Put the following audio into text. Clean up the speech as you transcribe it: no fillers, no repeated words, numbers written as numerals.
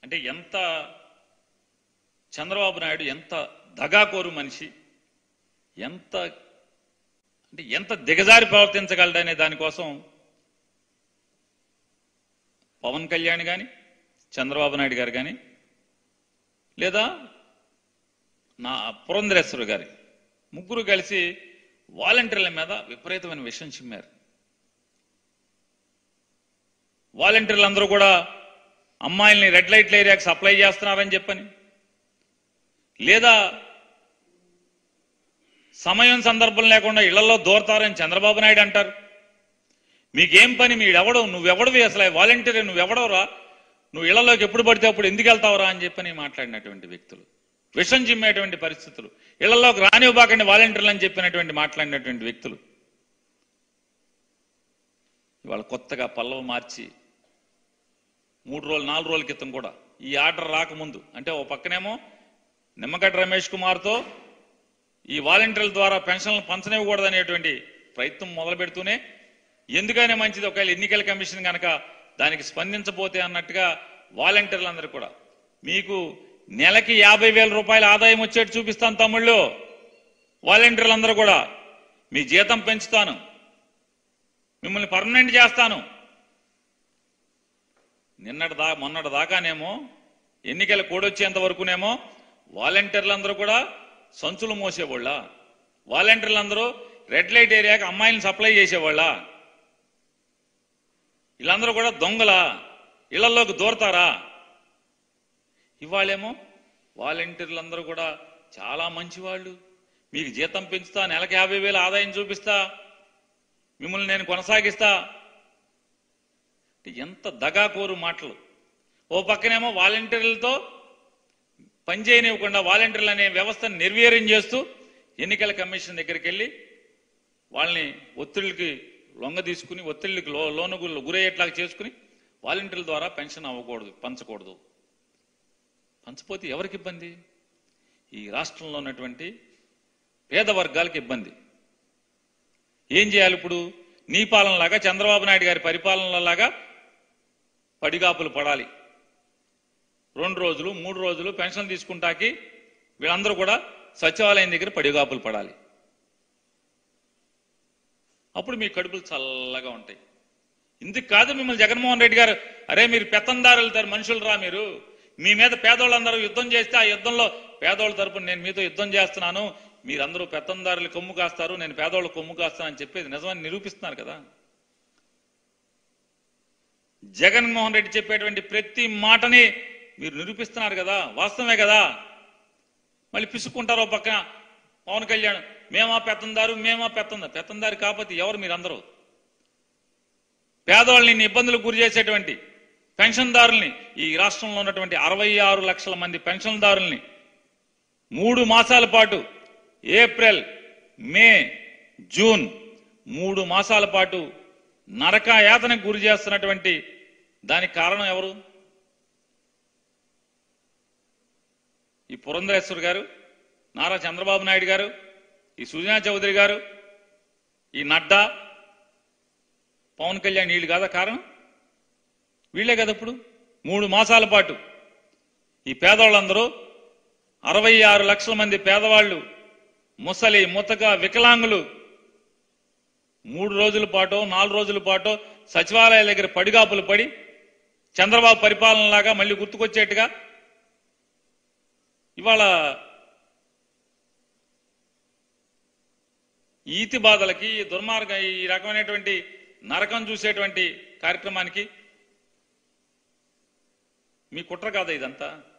అంటే ఎంత చంద్రబాబు నాయుడు ఎంత దగాకోరు మనిషి, ఎంత దిగజారి ప్రవర్తించగలడనే దానికోసం పవన్ కళ్యాణ్ కానీ చంద్రబాబు నాయుడు గారు కానీ లేదా నా పురంధరేశ్వరి గారి ముగ్గురు కలిసి వాలంటీర్ల మీద విపరీతమైన విషయం చిమ్మారు. వాలంటీర్లందరూ కూడా అమ్మాయిల్ని రెడ్ లైట్ల ఏరియాకి సప్లై చేస్తున్నారని చెప్పని, లేదా సమయం సందర్భం లేకుండా ఇళ్లలో దూరతారని చంద్రబాబు నాయుడు అంటారు. మీకేం పని, మీడెవడో, నువ్వెవడవి, అసలు వాలంటీర్ నువ్వెవడవరా, నువ్వు ఇళ్లలోకి ఎప్పుడు పడితే అప్పుడు ఎందుకు వెళ్తావురా అని చెప్పని మాట్లాడినటువంటి వ్యక్తులు, విషం చిమ్మేటువంటి పరిస్థితులు, ఇళ్లలోకి రానివ్వబాకండి వాలంటీర్లు అని చెప్పినటువంటి మాట్లాడినటువంటి వ్యక్తులు ఇవాళ కొత్తగా పల్లవ మార్చి 3 రోజులు 4 రోజుల క్రితం కూడా ఈ ఆర్డర్ రాకముందు, అంటే ఓ పక్కనేమో నిమ్మగడ్డ రమేష్ కుమార్తో ఈ వాలంటీర్ల ద్వారా పెన్షన్లు పంచనివ్వకూడదు అనేటువంటి ప్రయత్నం మొదలు పెడుతూనే, ఎందుకైనా మంచిది ఒకవేళ ఎన్నికల కమిషన్ కనుక దానికి స్పందించబోతే అన్నట్టుగా వాలంటీర్లందరూ కూడా మీకు నెలకి 50,000 రూపాయల ఆదాయం వచ్చేట్టు చూపిస్తాను తమ్ముళ్ళు, వాలంటీర్లందరూ కూడా మీ జీతం పెంచుతాను, మిమ్మల్ని పర్మనెంట్ చేస్తాను. మొన్నటి దాకానేమో ఎన్నికల కోడొచ్చేంత వరకునేమో వాలంటీర్లందరూ కూడా సంచులు మోసేవాళ్ళ, వాలంటీర్లందరూ రెడ్ లైట్ ఏరియాకి అమ్మాయిలను సప్లై చేసేవాళ్ళ, వీళ్ళందరూ కూడా దొంగలా, ఇళ్లలోకి దూరతారా? ఇవాళేమో వాలంటీర్లందరూ కూడా చాలా మంచివాళ్ళు, మీకు జీతం పెంచుతా, నెలకి 50,000 ఆదాయం చూపిస్తా, మిమ్మల్ని నేను కొనసాగిస్తా. ఎంత దగాకోరు మాటలు. ఓ పక్కనేమో వాలంటీర్లతో పనిచేయనివ్వకుండా వాలంటీర్లు అనే వ్యవస్థను నిర్వీర్యం చేస్తూ ఎన్నికల కమిషన్ దగ్గరికి వెళ్ళి వాళ్ళని ఒత్తిళ్ళకి లొంగ తీసుకుని, ఒత్తిళ్ళకి లోనుగులు గురయ్యేట్లాగా చేసుకుని వాలంటీర్ల ద్వారా పెన్షన్ అవ్వకూడదు, పంచకూడదు. పంచపోతే ఎవరికి ఇబ్బంది? ఈ రాష్ట్రంలో ఉన్నటువంటి పేద వర్గాలకు ఇబ్బంది. ఏం చేయాలి ఇప్పుడు? నీ పాలనలాగా, చంద్రబాబు నాయుడు గారి పరిపాలనలాగా పడిగాపులు పడాలి. 2 రోజులు 3 రోజులు పెన్షన్ తీసుకుంటాకి వీళ్ళందరూ కూడా సచివాలయం దగ్గర పడిగాపులు పడాలి. అప్పుడు మీ కడుపులు చల్లగా ఉంటాయి. ఇందుకు కాదు మిమ్మల్ని జగన్మోహన్ రెడ్డి గారు, అరే మీరు పెత్తందారులు మనుషులు రా, మీరు మీ మీద పేదోళ్ళందరూ యుద్ధం చేస్తే ఆ యుద్ధంలో పేదోళ్ళ తరపున నేను మీతో యుద్ధం చేస్తున్నాను, మీరందరూ పెత్తందారులు కొమ్ము కాస్తారు, నేను పేదోళ్ళు కొమ్ము కాస్తానని చెప్పేది నిజమని నిరూపిస్తున్నారు కదా. జగన్మోహన్ రెడ్డి చెప్పేటువంటి ప్రతి మాటని మీరు నిరూపిస్తున్నారు కదా, వాస్తవమే కదా. మళ్ళీ పిసుక్కుంటారో పక్కన పవన్ కళ్యాణ్, మేమా పెత్తందారు, పెత్తందారు కాకపోతే ఎవరు మీరందరూ? పేదవాళ్ళని ఇబ్బందులకు గురి చేసేటువంటి పెన్షన్దారుల్ని, ఈ రాష్ట్రంలో ఉన్నటువంటి 66 లక్షల మంది పెన్షన్దారుల్ని 3 మాసాల పాటు, ఏప్రిల్, మే, జూన్ 3 మాసాల పాటు నరకయాతనకు గురి చేస్తున్నటువంటి దానికి కారణం ఎవరు? ఈ పురంధరేశ్వరి గారు, నారా చంద్రబాబు నాయుడు గారు, ఈ సుజనా చౌదరి గారు, ఈ నడ్డా, పవన్ కళ్యాణ్, వీళ్ళు కాదా కారణం? వీళ్లే కదా. ఇప్పుడు 3 మాసాల పాటు ఈ పేదవాళ్ళందరూ 66 లక్షల మంది పేదవాళ్ళు, ముసలి, ముతక, వికలాంగులు 3 రోజుల పాటు 4 రోజుల పాటు సచివాలయాల దగ్గర పడిగాపులు పడి చంద్రబాబు పరిపాలనలాగా మళ్ళీ గుర్తుకొచ్చేట్టుగా ఇవాళ ఈతి బాధలకి, దుర్మార్గం, ఈ రకమైనటువంటి నరకం చూసేటువంటి కార్యక్రమానికి మీ కుట్ర కాదా ఇదంతా?